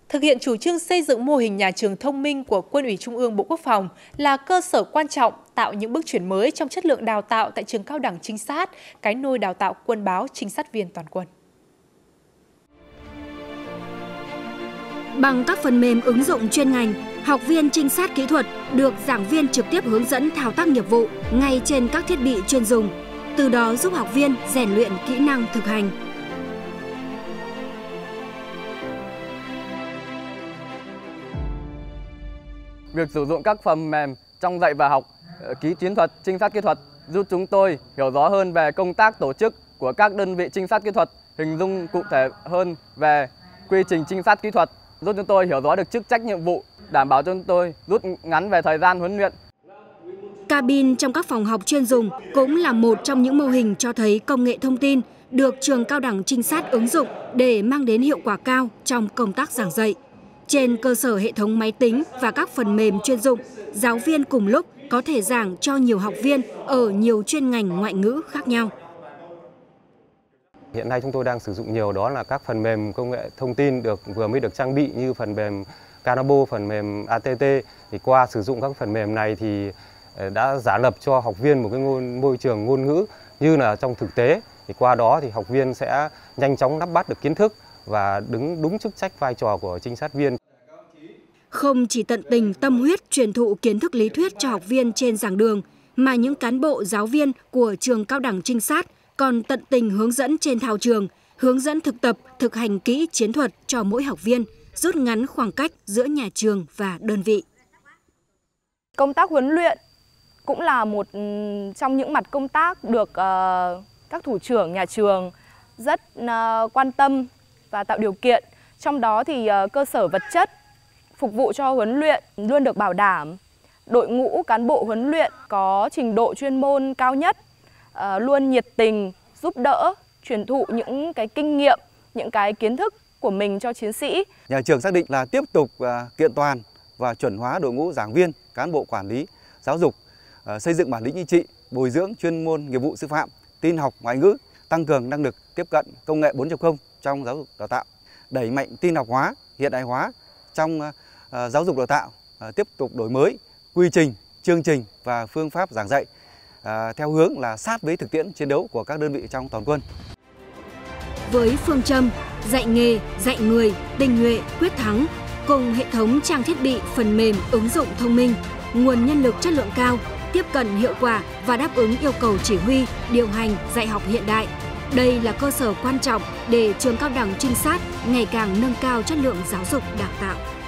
Thực hiện chủ trương xây dựng mô hình nhà trường thông minh của Quân ủy Trung ương Bộ Quốc phòng là cơ sở quan trọng tạo những bước chuyển mới trong chất lượng đào tạo tại trường cao đẳng trinh sát, cái nôi đào tạo quân báo trinh sát viên toàn quân. Bằng các phần mềm ứng dụng chuyên ngành, học viên trinh sát kỹ thuật được giảng viên trực tiếp hướng dẫn thao tác nghiệp vụ ngay trên các thiết bị chuyên dùng, từ đó giúp học viên rèn luyện kỹ năng thực hành. Việc sử dụng các phần mềm trong dạy và học, ký chiến thuật, trinh sát kỹ thuật giúp chúng tôi hiểu rõ hơn về công tác tổ chức của các đơn vị trinh sát kỹ thuật, hình dung cụ thể hơn về quy trình trinh sát kỹ thuật, giúp chúng tôi hiểu rõ được chức trách nhiệm vụ, đảm bảo cho chúng tôi rút ngắn về thời gian huấn luyện. Cabin trong các phòng học chuyên dùng cũng là một trong những mô hình cho thấy công nghệ thông tin được trường cao đẳng trinh sát ứng dụng để mang đến hiệu quả cao trong công tác giảng dạy. Trên cơ sở hệ thống máy tính và các phần mềm chuyên dụng, giáo viên cùng lúc có thể giảng cho nhiều học viên ở nhiều chuyên ngành ngoại ngữ khác nhau. Hiện nay chúng tôi đang sử dụng nhiều đó là các phần mềm công nghệ thông tin vừa mới được trang bị như phần mềm Canabo, phần mềm ATT. Thì qua sử dụng các phần mềm này thì đã giả lập cho học viên một cái môi trường ngôn ngữ như là trong thực tế. Thì qua đó thì học viên sẽ nhanh chóng nắm bắt được kiến thức và đứng đúng chức trách vai trò của trinh sát viên. Không chỉ tận tình tâm huyết truyền thụ kiến thức lý thuyết cho học viên trên giảng đường, mà những cán bộ giáo viên của trường cao đẳng trinh sát còn tận tình hướng dẫn trên thao trường, hướng dẫn thực tập, thực hành kỹ chiến thuật cho mỗi học viên, rút ngắn khoảng cách giữa nhà trường và đơn vị. Công tác huấn luyện cũng là một trong những mặt công tác được các thủ trưởng nhà trường rất quan tâm và tạo điều kiện. Trong đó thì cơ sở vật chất phục vụ cho huấn luyện luôn được bảo đảm. Đội ngũ cán bộ huấn luyện có trình độ chuyên môn cao nhất, luôn nhiệt tình, giúp đỡ, truyền thụ những cái kinh nghiệm, những cái kiến thức của mình cho chiến sĩ. Nhà trường xác định là tiếp tục kiện toàn và chuẩn hóa đội ngũ giảng viên, cán bộ quản lý, giáo dục, xây dựng bản lĩnh chính trị, bồi dưỡng chuyên môn nghiệp vụ sư phạm, tin học, ngoại ngữ, tăng cường năng lực tiếp cận công nghệ 4.0 trong giáo dục đào tạo, đẩy mạnh tin học hóa, hiện đại hóa trong giáo dục đào tạo, tiếp tục đổi mới quy trình, chương trình và phương pháp giảng dạy theo hướng là sát với thực tiễn chiến đấu của các đơn vị trong toàn quân. Với phương châm dạy nghề, dạy người, tình nhuệ, quyết thắng, cùng hệ thống trang thiết bị, phần mềm, ứng dụng thông minh, nguồn nhân lực chất lượng cao, tiếp cận hiệu quả và đáp ứng yêu cầu chỉ huy, điều hành, dạy học hiện đại. Đây là cơ sở quan trọng để trường cao đẳng trinh sát ngày càng nâng cao chất lượng giáo dục đào tạo.